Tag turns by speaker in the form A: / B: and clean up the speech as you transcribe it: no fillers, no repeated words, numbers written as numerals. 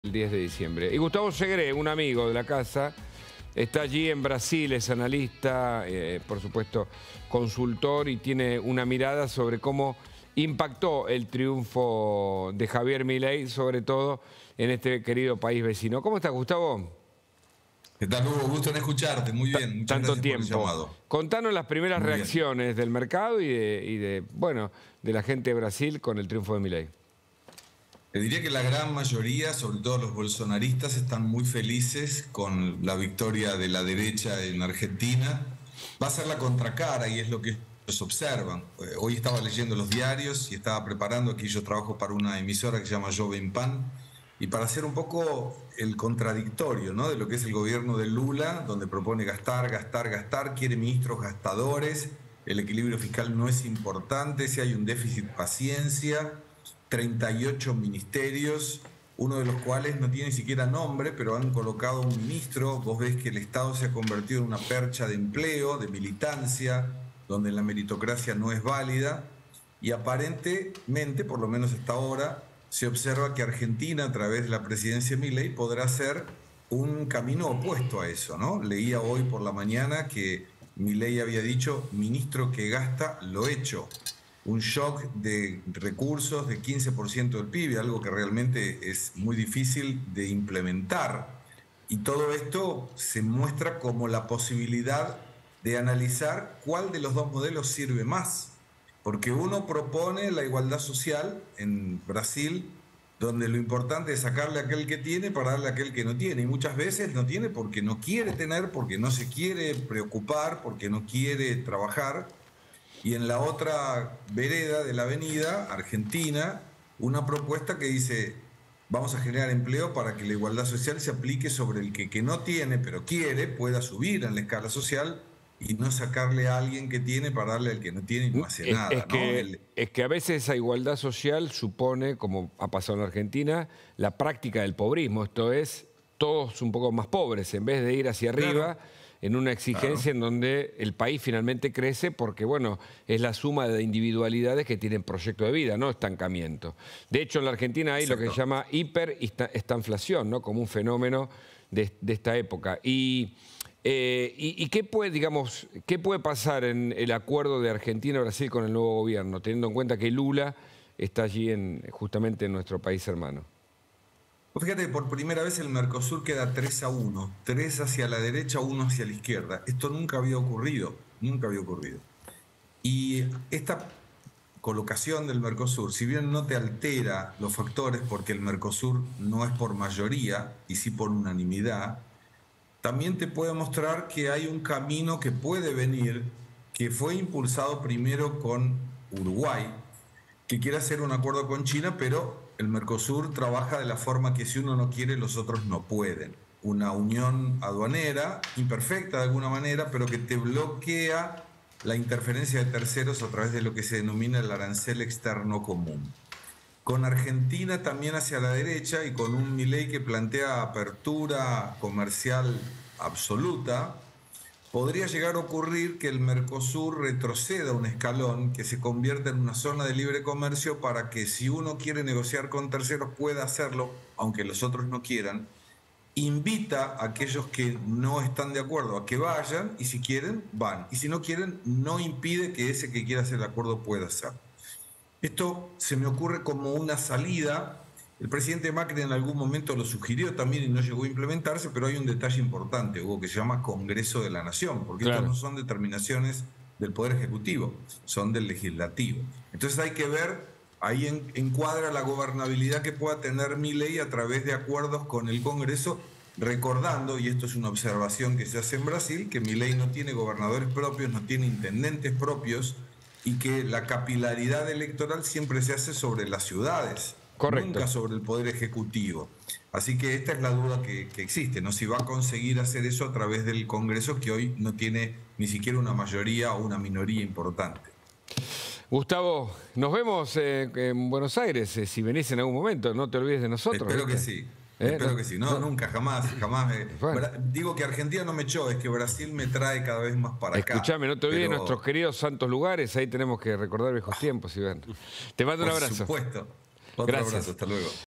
A: El 10 de diciembre. Y Gustavo Segre, un amigo de la casa, está allí en Brasil, es analista, por supuesto consultor, y tiene una mirada sobre cómo impactó el triunfo de Javier Milei, sobre todo en este querido país vecino. ¿Cómo estás, Gustavo?
B: ¿Qué tal, Hugo? Gusto en escucharte. Muy bien, muchas
A: Tanto
B: gracias por el
A: tiempo.
B: llamado.
A: Contanos las primeras
B: Muy bien.
A: reacciones del mercado bueno, de la gente de Brasil con el triunfo de Milei.
B: Te diría que la gran mayoría, sobre todo los bolsonaristas, están muy felices con la victoria de la derecha en Argentina. Va a ser la contracara y es lo que ellos observan. Hoy estaba leyendo los diarios y estaba preparando, aquí yo trabajo para una emisora que se llama Jovem Pan, y para hacer un poco el contradictorio, ¿no?, de lo que es el gobierno de Lula, donde propone gastar, gastar, gastar, quiere ministros gastadores, el equilibrio fiscal no es importante, si hay un déficit, paciencia. 38 ministerios, uno de los cuales no tiene ni siquiera nombre, pero han colocado un ministro. Vos ves que el Estado se ha convertido en una percha de empleo, de militancia, donde la meritocracia no es válida, y aparentemente, por lo menos hasta ahora, se observa que Argentina, a través de la presidencia de Milei, podrá hacer un camino opuesto a eso, ¿no? Leía hoy por la mañana que Milei había dicho: ministro que gasta, lo echo. Un shock de recursos de 15% del PIB, algo que realmente es muy difícil de implementar. Y todo esto se muestra como la posibilidad de analizar cuál de los dos modelos sirve más. Porque uno propone la igualdad social en Brasil, donde lo importante es sacarle a aquel que tiene para darle a aquel que no tiene. Y muchas veces no tiene porque no quiere tener, porque no se quiere preocupar, porque no quiere trabajar. Y en la otra vereda de la avenida, Argentina, una propuesta que dice: vamos a generar empleo para que la igualdad social se aplique sobre el que no tiene, pero quiere, pueda subir en la escala social y no sacarle a alguien que tiene para darle al que no tiene y no hace nada, ¿no?
A: Es que a veces esa igualdad social supone, como ha pasado en Argentina, la práctica del pobrismo. Esto es, todos un poco más pobres, en vez de ir hacia arriba,
B: Claro,
A: en una exigencia
B: claro,
A: en donde el país finalmente crece porque, bueno, es la suma de individualidades que tienen proyecto de vida, no estancamiento. De hecho, en la Argentina hay lo que se
B: exacto.
A: llama hiperestanflación, ¿no?, como un fenómeno de esta época. ¿Y qué puede, digamos, qué puede pasar en el acuerdo de Argentina-Brasil con el nuevo gobierno, teniendo en cuenta que Lula está allí justamente en nuestro país hermano?
B: Pues fíjate, por primera vez el Mercosur queda 3-1, 3 hacia la derecha, 1 hacia la izquierda. Esto nunca había ocurrido, nunca había ocurrido. Y esta colocación del Mercosur, si bien no te altera los factores, porque el Mercosur no es por mayoría y sí por unanimidad, también te puede mostrar que hay un camino que puede venir, que fue impulsado primero con Uruguay, que quiere hacer un acuerdo con China, pero el Mercosur trabaja de la forma que si uno no quiere, los otros no pueden. Una unión aduanera, imperfecta de alguna manera, pero que te bloquea la interferencia de terceros a través de lo que se denomina el arancel externo común. Con Argentina también hacia la derecha y con un Milei que plantea apertura comercial absoluta, podría llegar a ocurrir que el Mercosur retroceda un escalón, que se convierta en una zona de libre comercio para que, si uno quiere negociar con terceros, pueda hacerlo, aunque los otros no quieran. Invita a aquellos que no están de acuerdo a que vayan, y si quieren, van. Y si no quieren, no impide que ese que quiera hacer el acuerdo pueda hacerlo. Esto se me ocurre como una salida. El presidente Macri en algún momento lo sugirió también y no llegó a implementarse, pero hay un detalle importante, Hugo, que se llama Congreso de la Nación, porque estos
A: Claro.
B: no son determinaciones del Poder Ejecutivo, son del Legislativo. Entonces hay que ver, ahí encuadra la gobernabilidad que pueda tener Milei a través de acuerdos con el Congreso, recordando, y esto es una observación que se hace en Brasil, que Milei no tiene gobernadores propios, no tiene intendentes propios, y que la capilaridad electoral siempre se hace sobre las ciudades,
A: Correcto.
B: nunca sobre el Poder Ejecutivo. Así que esta es la duda que existe, ¿no? Si va a conseguir hacer eso a través del Congreso, que hoy no tiene ni siquiera una mayoría o una minoría importante.
A: Gustavo, nos vemos en Buenos Aires, si venís en algún momento, no te olvides de nosotros,
B: Espero que
A: ¿viste?
B: sí.
A: ¿Eh?
B: Espero que sí. No, nunca, jamás, jamás.
A: Bueno,
B: Digo que Argentina no me echó, es que Brasil me trae cada vez más para acá.
A: escuchame, no te olvides de nuestros
B: Pero,
A: queridos santos lugares, ahí tenemos que recordar viejos tiempos y ver. Te mando un
B: por
A: abrazo.
B: supuesto, otro abrazo,
A: Gracias.
B: hasta luego.